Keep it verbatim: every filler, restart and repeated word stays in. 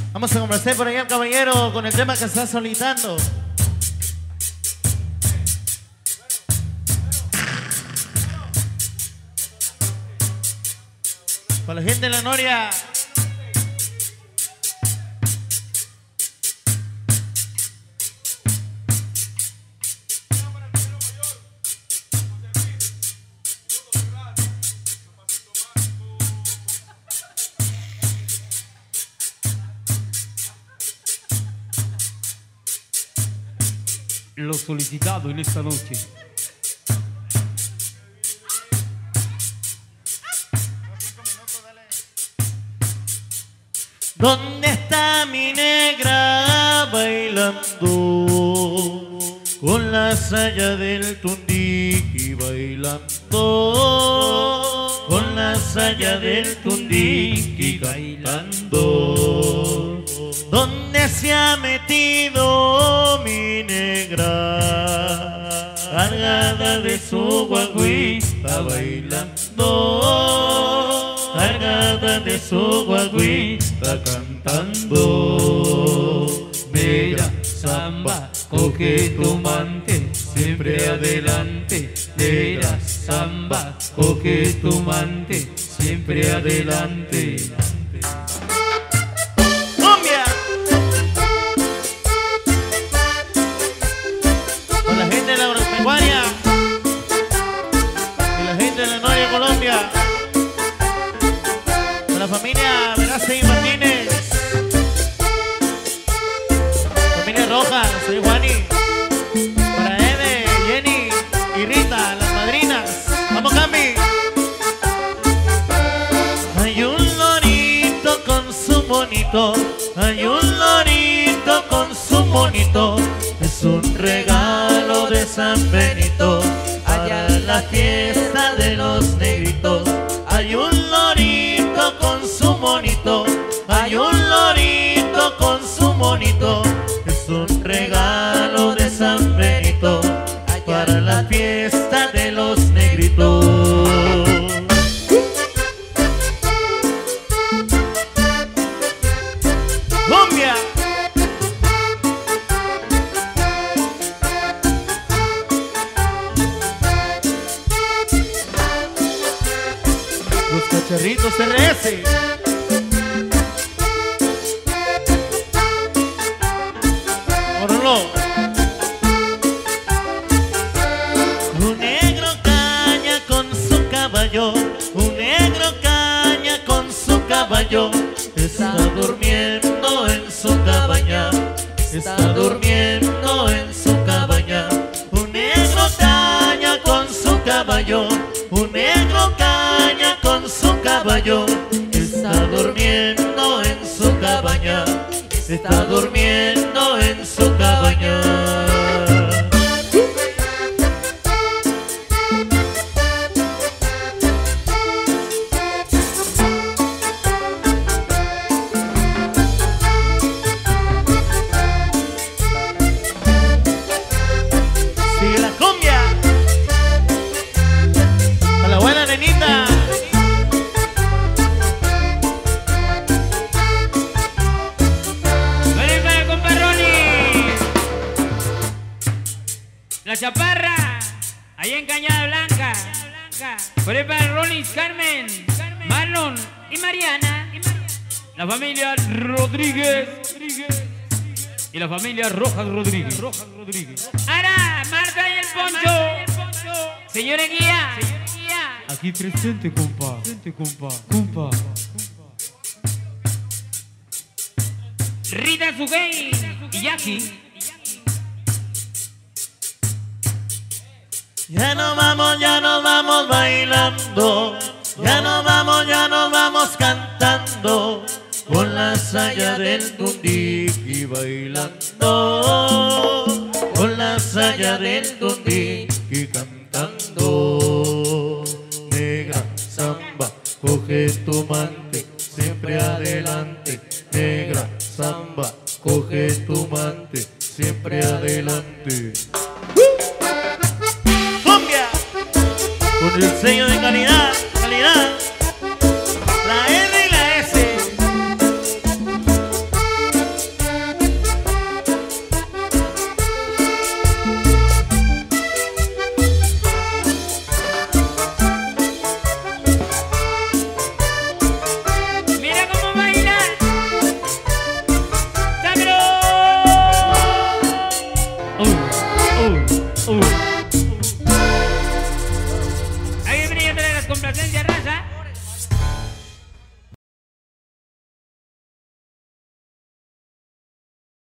Vamos a complacer por allá al caballero con el tema que está solicitando. Para la gente de la Noria. Lo solicitado en esta noche. ¿Dónde está mi negra bailando? Con la saya del Tundiqui bailando, con la saya del Tundiqui bailando. ¿Dónde se ha metido mi negra? Cargada de su guaguita bailando, cargada de su guaguita cantando. Negra samba, coge tu mante, siempre adelante. Negra samba, coge tu mante, siempre adelante. ¡Cumbia! Con la gente de la agropecuaria y la gente de la Noria, Colombia. Con la familia Verace y Martínez, familia Roja, soy Juani. Para Eve, Jenny y Rita, las madrinas. ¡Vamos, Cambi! Hay un lorito con su monito, hay un lorito con su monito. Es un regalo de San Benito para la fiesta de los negritos. Hay un lorito con su monito, hay un lorito con su monito. Es un regalo de San Benito para la fiesta de los negritos. ¡Cumbia! Los Cacharritos R S. Un negro caña con su caballo, un negro caña con su caballo. Está durmiendo en su cabaña, está durmiendo en su cabaña. Un negro caña con su caballo, un negro caña con su caballo. Está durmiendo en su cabaña, está durmiendo en su cabaña. Sigue la cumbia. A la buena nenita. La Chaparra, allá en Cañada Blanca. Por ahí para Rolis, Carmen, Marlon y Mariana. La familia Rodríguez y la familia Rojas Rodríguez. Ara, Marta y el Poncho. Señora guía, aquí presente, compa. Compa. Rita Sugey y Jackie. Ya nos vamos, ya nos vamos bailando, ya nos vamos, ya nos vamos cantando, con la saya del Tundiqui bailando, con la saya del Tundiqui cantando. Negra samba, coge tu mante, siempre adelante. Negra samba, coge tu mante, siempre adelante.